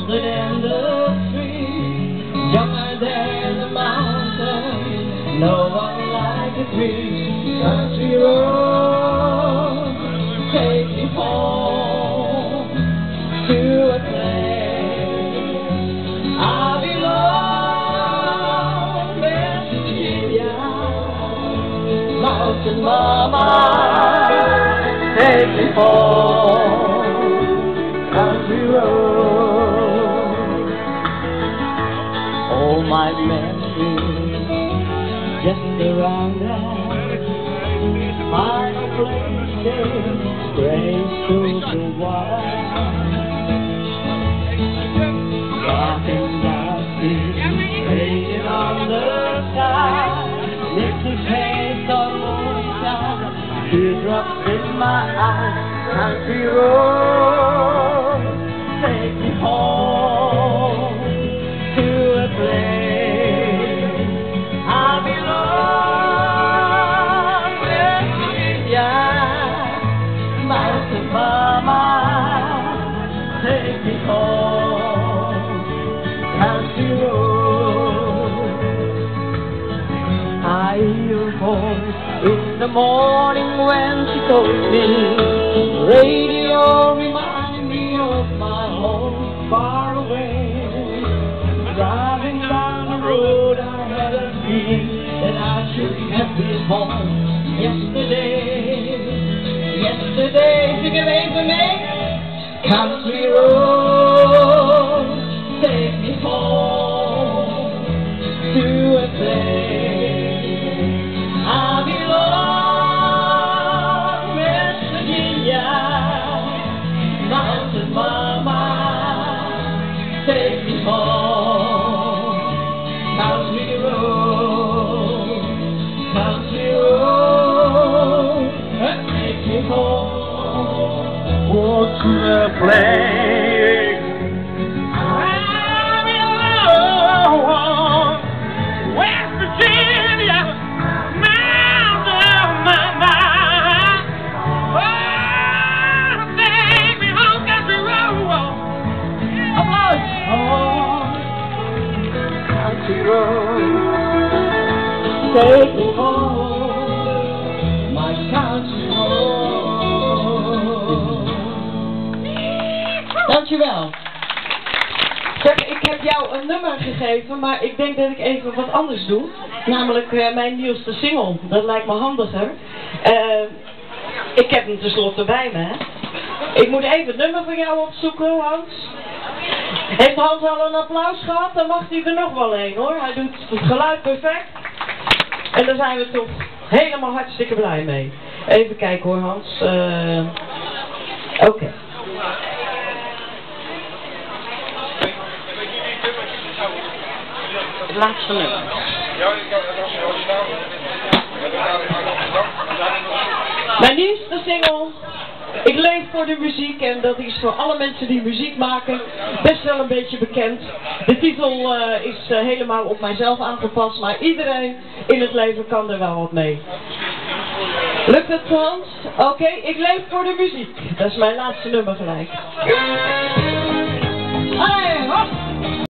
older than the tree, younger than the mountain, no one like a tree. Country road, take me home to a place I belong, West Virginia. Mountain mama, take me home, country road. All my memories just around us, final places, grace to the water, dark and dusty, fading on the sky, little taste of moonshine, teardrops in my eyes. Country road, take me home to a place I belong, West Virginia. Mountain mama, take me home, country road. I hear a voice in the morning when she told me, radio remind me of my home far away. Driving down the road I had a feeling that I should have been home yesterday. Yesterday, sing it with me. Country road, take me home to a place I belong, West Virginia. Mountain mama, take me home, country road, country road, take me home. Walk to the place I belong, West Virginia. Mountain mama, oh, take me home, country road. Country road, take me home, my country road. Dankjewel. Zeg, ik heb jou een nummer gegeven, maar ik denk dat ik even wat anders doe. Namelijk mijn nieuwste single. Dat lijkt me handiger. Ik heb hem tenslotte bij me, hè. Ik moet even het nummer voor jou opzoeken, Hans. Heeft Hans al een applaus gehad? Dan mag hij er nog wel een, hoor. Hij doet het geluid perfect. En daar zijn we toch helemaal hartstikke blij mee. Even kijken hoor, Hans. Oké. Het laatste nummer. Mijn nieuwste single. Ik leef voor de muziek en dat is voor alle mensen die muziek maken best wel een beetje bekend. De titel is helemaal op mijzelf aangepast, maar iedereen in het leven kan er wel wat mee. Lukt het, Hans? Oké, ik leef voor de muziek. Dat is mijn laatste nummer gelijk. Hey!